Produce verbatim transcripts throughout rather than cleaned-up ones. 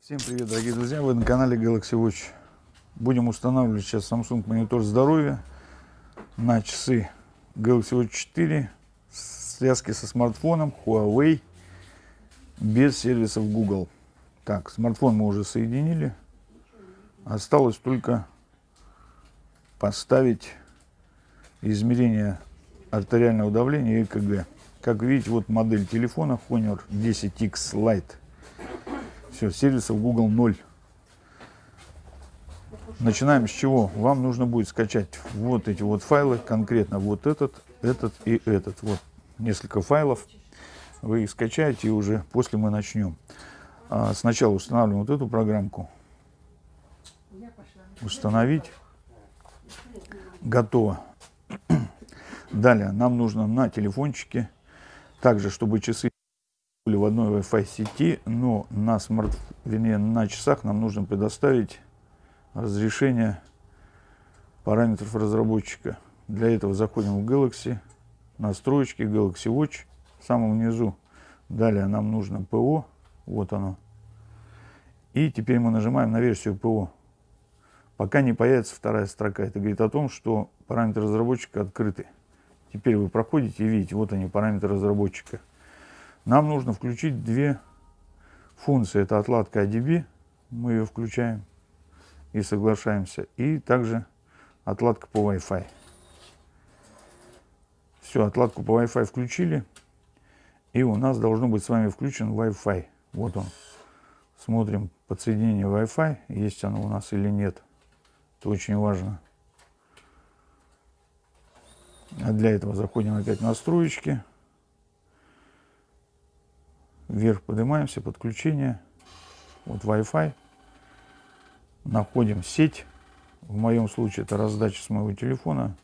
Всем привет, дорогие друзья! Вы на канале Galaxy Watch. Будем устанавливать сейчас Samsung монитор здоровья на часы Galaxy Watch четыре в связке со смартфоном Huawei без сервисов Google. Так, смартфон мы уже соединили. Осталось только поставить измерение артериального давления и ЭКГ. Как видите, вот модель телефона Honor десять икс Lite. Все, сервисов Google ноль. Начинаем с чего? Вам нужно будет скачать вот эти вот файлы, конкретно вот этот, этот и этот. Вот несколько файлов. Вы их скачаете, и уже после мы начнем. А сначала устанавливаем вот эту программку. Установить. Готово. Далее нам нужно на телефончике, также чтобы часы были в одной Wi-Fi сети, но на смарт, вернее, на часах нам нужно предоставить разрешение параметров разработчика. Для этого заходим в Galaxy, настройки, Galaxy Watch, в самом низу. Далее нам нужно ПО, вот оно. И теперь мы нажимаем на версию ПО. Пока не появится вторая строка. Это говорит о том, что параметры разработчика открыты. Теперь вы проходите и видите, вот они, параметры разработчика. Нам нужно включить две функции. Это отладка эй ди би, мы ее включаем и соглашаемся. И также отладка по Wi-Fi. Все, отладку по Wi-Fi включили. И у нас должно быть с вами включен Wi-Fi. Вот он. Смотрим подсоединение Wi-Fi, есть оно у нас или нет. Это очень важно. А для этого заходим опять в настройки. Вверх поднимаемся, подключение. Вот Wi-Fi. Находим сеть. В моем случае это раздача с моего телефона.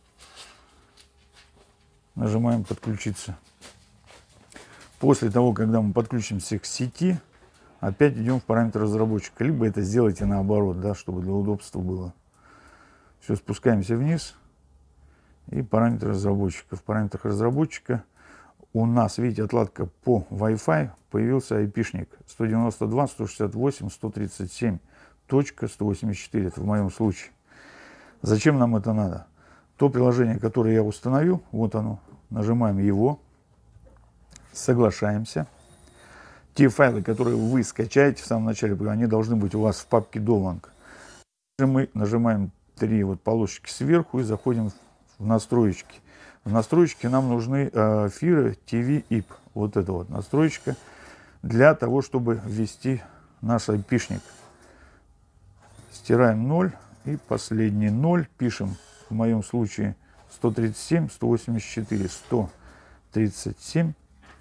Нажимаем подключиться. После того, когда мы подключимся к сети, опять идем в параметры разработчика. Либо это сделайте наоборот, да, чтобы для удобства было. Все, спускаемся вниз. И параметры разработчика. В параметрах разработчика у нас, видите, отладка по Wi-Fi, появился айпишник сто девяносто два точка сто шестьдесят восемь точка сто тридцать семь точка сто восемьдесят четыре. Это в моем случае. Зачем нам это надо? То приложение, которое я установил, вот оно. Нажимаем его. Соглашаемся. Те файлы, которые вы скачаете в самом начале, они должны быть у вас в папке Download. Мы нажимаем три вот полосочки сверху и заходим в настройки. В настройки нам нужны э, Fire ти ви ай пи. Вот это вот настроечка для того, чтобы ввести наш айпишник. Стираем ноль и последний ноль. Пишем в моем случае сто тридцать семь точка сто восемьдесят четыре. сто тридцать семь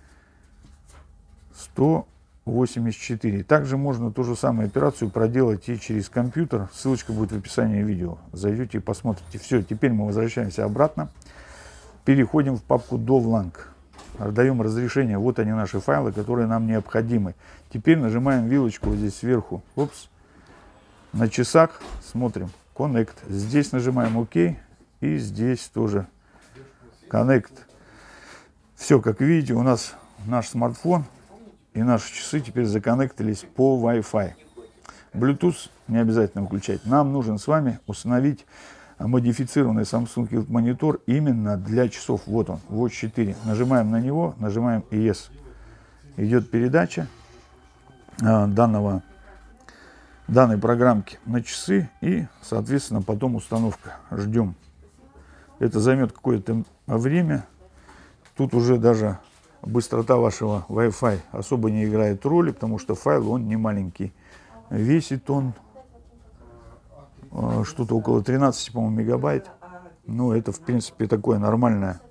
точка сто восемьдесят четыре. Также можно ту же самую операцию проделать и через компьютер. Ссылочка будет в описании видео. Зайдете и посмотрите. Все, теперь мы возвращаемся обратно. Переходим в папку Download. Даем разрешение. Вот они, наши файлы, которые нам необходимы. Теперь нажимаем вилочку вот здесь сверху. Опс. На часах смотрим. Connect. Здесь нажимаем ОК. И здесь тоже Connect. Все, как видите, у нас наш смартфон и наши часы теперь законнектились по Wi-Fi. Bluetooth не обязательно включать. Нам нужен с вами установить модифицированный Samsung монитор именно для часов. Вот он, Watch четыре. Нажимаем на него, нажимаем Yes. Идет передача э, данного, данной программки на часы и, соответственно, потом установка. Ждем. Это займет какое-то время. Тут уже даже быстрота вашего Wi-Fi особо не играет роли, потому что файл он не маленький. Весит он э, что-то около тринадцати, по-моему, мегабайт. Ну, это, в принципе, такое нормальное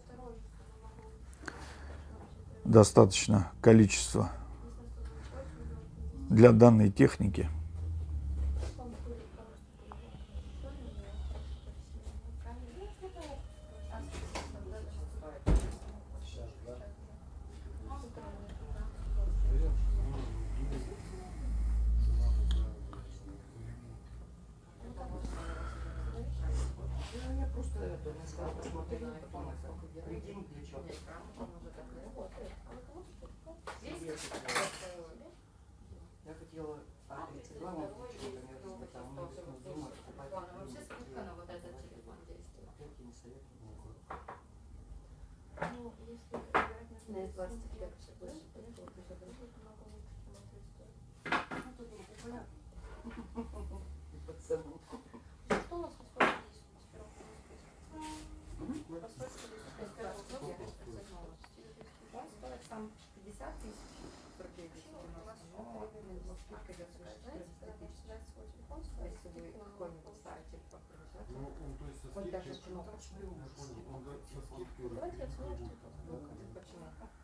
достаточно количество для данной техники. Я хотела пятьдесят тысяч, сорок девять тысяч девяносто, но скидка идет свыше четырнадцати тысяч. Если вы какой-нибудь старый телефон привезете, вот даже кнопочку. Давайте оценим, что почему.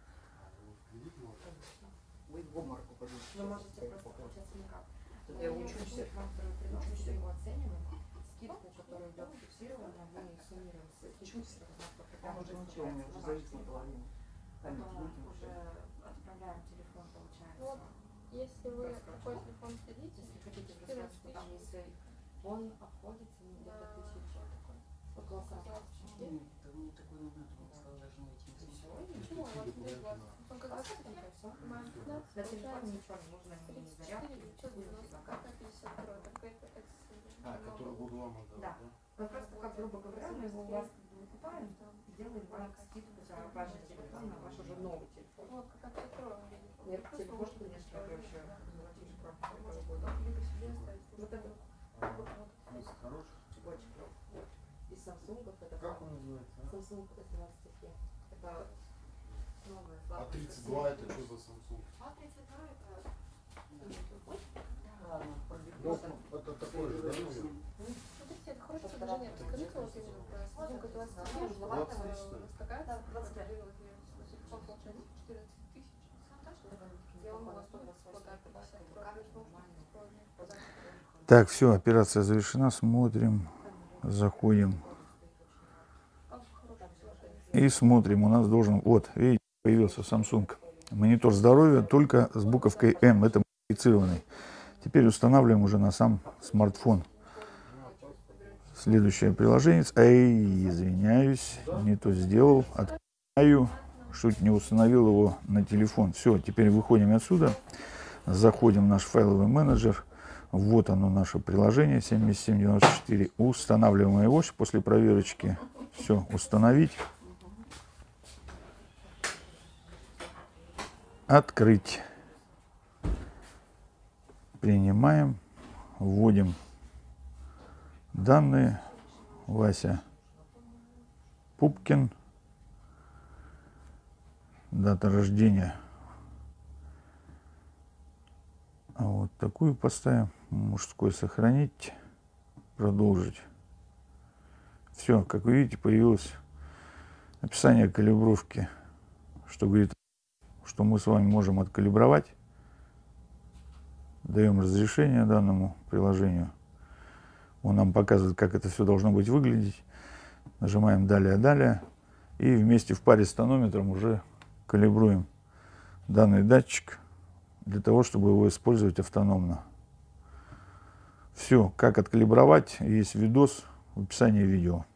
Вы в обморок упадете. Вы можете просто получаться никак. Я учусь. Вам второй приносит, что его оцениваем. Скидку, которая идет фиксированная, мы суммируем с Чуть. Там уже ничего, у меня уже завис наполовину. потом уже отправляем телефон, получается. Вот, если вы какой телефон следите, Если хотите в рассрочку, там если он обходится ну, где-то тысяча, около сорока. Нет, это мне такой не надо, он сказал, даже не этим почему у вас здесь вот, он как раз мая На телефоне ничего не нужно, ни тридцать зарядки, четыре девятьсот девяносто, как пятьдесят два, только это А, который буду вам отдавать, Да. да? Мы просто, как грубо говоря, мы его у вас выкупаем, делаем вам скидку за ваш телефон на ваш уже новый телефон. Вот, как пятьсот Нет, телефон, конечно, проще. либо себе оставить. Вот это А, хороший. очень клёво. Из Samsung это Как он называется? а? Samsung эс двадцать пи. Это новая А флагманская тридцать два серия. это что за Samsung? А тридцать два это... Ладно, Ну, это такой же, да, наверное? Смотрите, это хороший инженер. Скажите вот именно про Samsung двадцать пи, что двадцать у тысяч, нас такая Да, двадцать пять. телефон получается четырнадцать тысяч. Я вам вас тут предлагаю пятьдесят пять. Так, все, операция завершена. Смотрим, заходим и смотрим. У нас должен, вот, видите, появился Samsung монитор здоровья, только с буковкой М. Это модифицированный. Теперь устанавливаем уже на сам смартфон. Следующее приложение. Эй, извиняюсь, не то сделал. Открываю, чуть не установил его на телефон. Все, теперь выходим отсюда. Заходим в наш файловый менеджер. Вот оно, наше приложение семьдесят семь девяносто четыре. Устанавливаем его после проверочки. Все, установить. Открыть. Принимаем. Вводим данные. Вася Пупкин. Дата рождения. А вот такую поставим. Мужской сохранить. Продолжить. Все, как вы видите, появилось описание калибровки, что говорит, что мы с вами можем откалибровать. Даем разрешение данному приложению. Он нам показывает, как это все должно быть выглядеть. Нажимаем «Далее, далее». И вместе в паре с тонометром уже калибруем данный датчик для того, чтобы его использовать автономно. Все, как откалибровать, есть видос в описании видео.